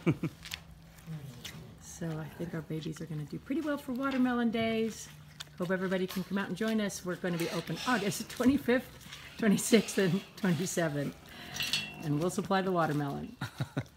So I think our babies are going to do pretty well for watermelon days. Hope everybody can come out and join us. We're going to be open August 25th, 26th, and 27th. And we'll supply the watermelon.